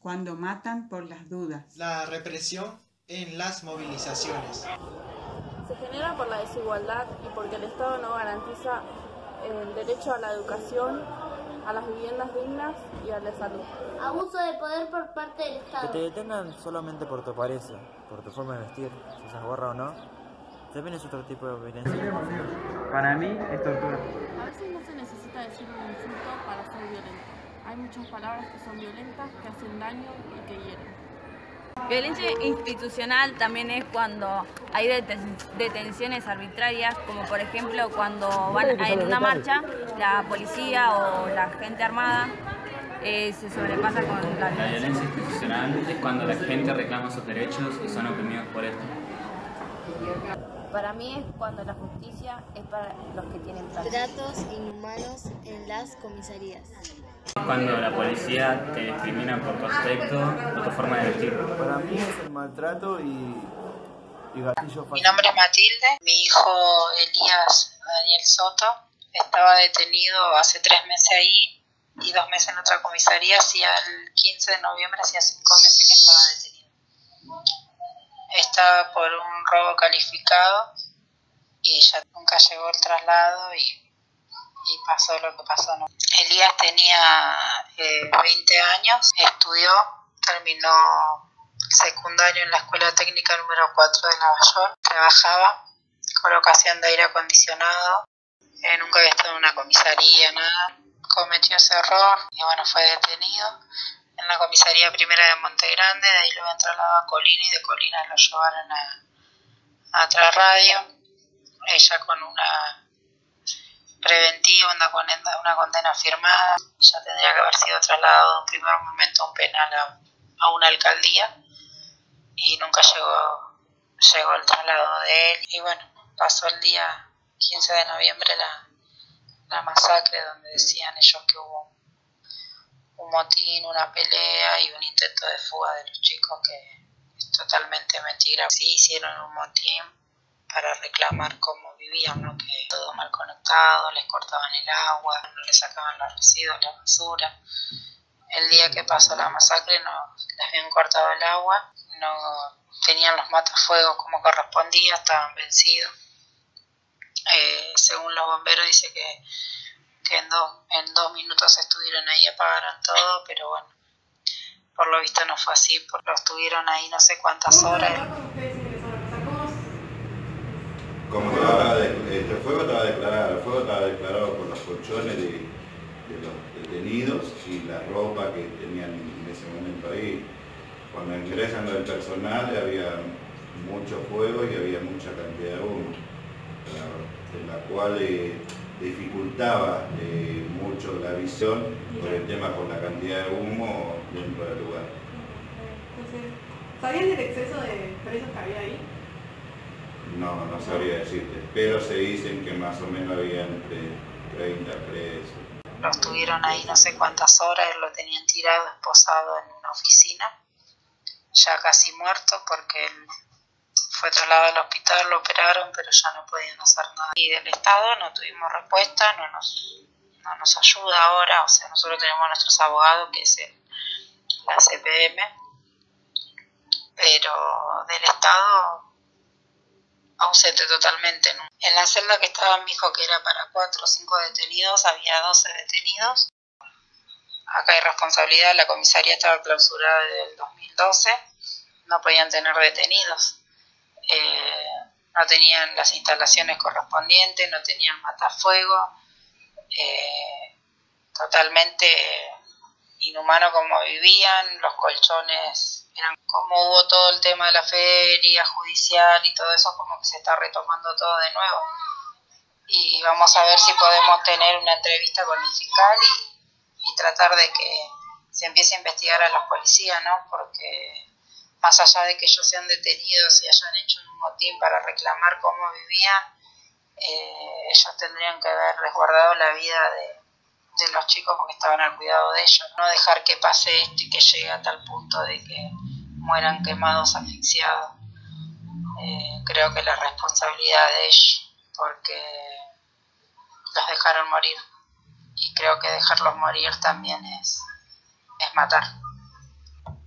cuando matan por las dudas. La represión en las movilizaciones. Se genera por la desigualdad y porque el Estado no garantiza el derecho a la educación, a las viviendas dignas y a la salud. Abuso de poder por parte del Estado. Que te detengan solamente por tu apariencia, por tu forma de vestir, si usas gorra o no, también es otro tipo de violencia. Para mí es tortura. A veces no se necesita decir un insulto para ser violento. Hay muchas palabras que son violentas, que hacen daño y que hieren. Violencia institucional también es cuando hay detenciones arbitrarias, como por ejemplo cuando van en una marcha, la policía o la gente armada se sobrepasa con la violencia. La violencia institucional es cuando la gente reclama sus derechos y son oprimidos por esto. Para mí es cuando la justicia es para los que tienen plata. Tratos inhumanos en las comisarías. Cuando la policía te discrimina por tu aspecto o tu forma de vestir. Para mí es el maltrato y gatillo fácil. Mi nombre es Matilde, mi hijo Elías Daniel Soto estaba detenido hace 3 meses ahí y 2 meses en otra comisaría. Hacía el 15 de noviembre, hacía 5 meses que estaba detenido. Estaba por un robo calificado y ya nunca llegó el traslado y pasó lo que pasó, ¿no? Elías tenía 20 años, estudió, terminó secundario en la Escuela Técnica número 4 de Lavallol, trabajaba, colocación de aire acondicionado, nunca había estado en una comisaría, nada, cometió ese error y bueno, fue detenido en la comisaría primera de Monte Grande, de ahí lo habían trasladado a Colina y de Colina lo llevaron a otra radio, ella con una preventiva, una condena firmada, ya tendría que haber sido trasladado en un primer momento a un penal a una alcaldía y nunca llegó el traslado de él. Y bueno, pasó el día 15 de noviembre la masacre donde decían ellos que hubo un motín, una pelea y un intento de fuga de los chicos, que es totalmente mentira. Sí hicieron un motín para reclamar cómo vivían, ¿no? Que todo mal conectado, les cortaban el agua, no les sacaban los residuos, la basura. El día que pasó la masacre les habían cortado el agua, no tenían los matafuegos como correspondía, estaban vencidos. Según los bomberos dice que en dos minutos estuvieron ahí, apagaron todo, pero bueno, por lo visto no fue así, porque lo estuvieron ahí no sé cuántas horas. Como el fuego estaba declarado por los colchones de los detenidos y la ropa que tenían en ese momento ahí. Cuando ingresan el personal había mucho fuego y había mucha cantidad de humo, en la cual dificultaba mucho la visión por el tema, por la cantidad de humo dentro del lugar. Entonces, ¿sabían del exceso de presos que había ahí? No sabría decirte, pero se dicen que más o menos había entre 30 presos. Lo estuvieron ahí no sé cuántas horas, lo tenían tirado, esposado en una oficina, ya casi muerto porque él fue trasladado al hospital, lo operaron, pero ya no podían hacer nada. Y del Estado no tuvimos respuesta, no nos ayuda ahora, o sea, nosotros tenemos a nuestros abogados, que es la CPM, pero del Estado ausente totalmente, ¿no? En la celda que estaba mi hijo, que era para 4 o 5 detenidos, había 12 detenidos. Acá hay responsabilidad, la comisaría estaba clausurada desde el 2012, no podían tener detenidos. No tenían las instalaciones correspondientes, no tenían matafuego, totalmente inhumano como vivían, los colchones eran, como hubo todo el tema de la feria judicial y todo eso, como que se está retomando todo de nuevo. Y vamos a ver si podemos tener una entrevista con el fiscal y tratar de que se empiece a investigar a los policías, ¿no? Porque más allá de que ellos sean detenidos y hayan hecho un motín para reclamar cómo vivían, ellos tendrían que haber resguardado la vida de los chicos porque estaban al cuidado de ellos. No dejar que pase esto y que llegue a tal punto de que mueran quemados, asfixiados. Creo que la responsabilidad de ellos, porque los dejaron morir. Y creo que dejarlos morir también es matar.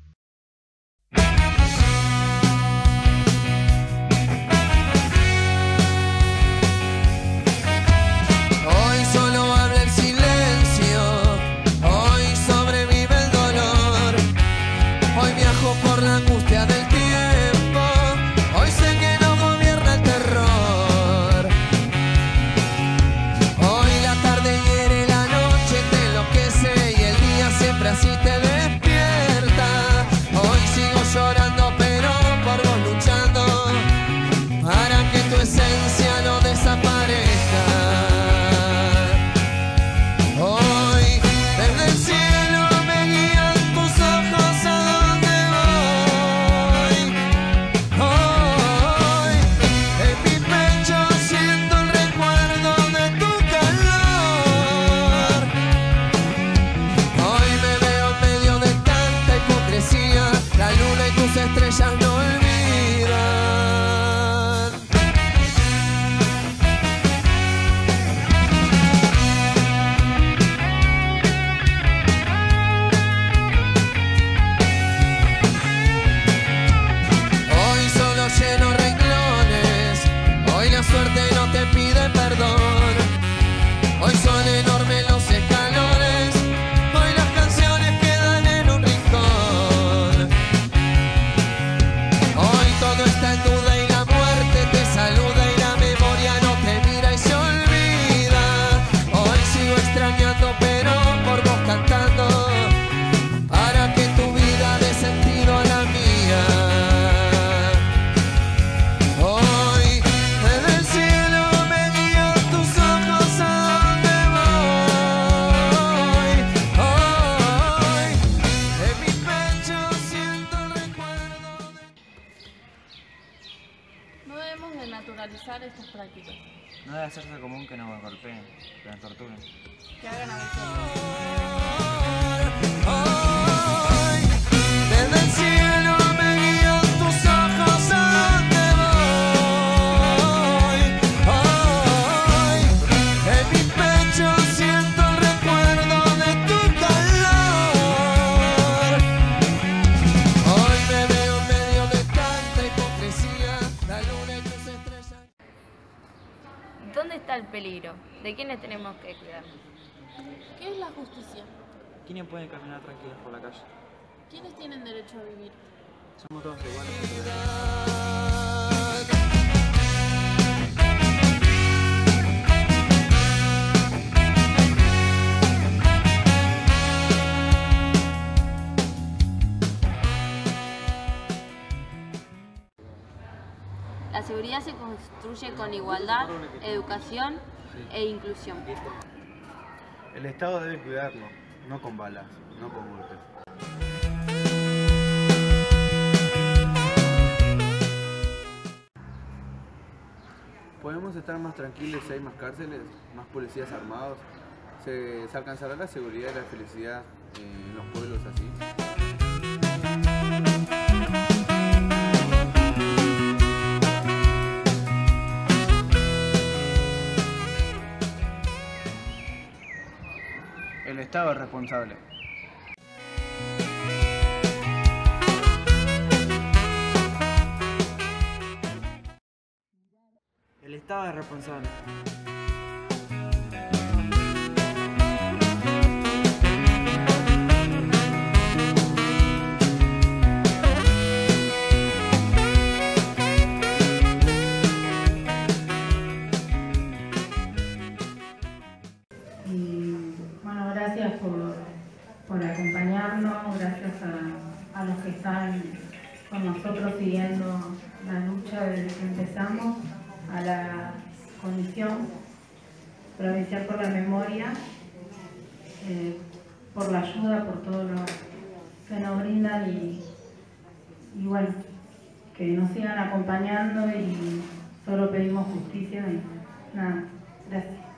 respeto. No debe hacerse común que nos golpeen, que nos torturen. Que hagan abuso. Desde el cielo me guían tus ojos a donde voy. Hoy en mi pecho siento el recuerdo de tu calor. Hoy me veo en medio de tanta hipocresía, la luna y tus estrellas. ¿Dónde está el peligro? ¿De quiénes tenemos que cuidar? ¿Qué es la justicia? ¿Quiénes pueden caminar tranquilos por la calle? ¿Quiénes tienen derecho a vivir? Somos todos iguales. La seguridad se construye con igualdad, educación e inclusión. El Estado debe cuidarlo, no con balas, no con golpes. ¿Podemos estar más tranquilos si hay más cárceles, más policías armados? ¿Se alcanzará la seguridad y la felicidad en los pueblos así? El Estado es responsable. El Estado es responsable. Gracias por acompañarnos, gracias a los que están con nosotros siguiendo la lucha desde que empezamos, a la Comisión Provincial por la Memoria, por la ayuda, por todo lo que nos brindan y bueno, que nos sigan acompañando y solo pedimos justicia y nada, gracias.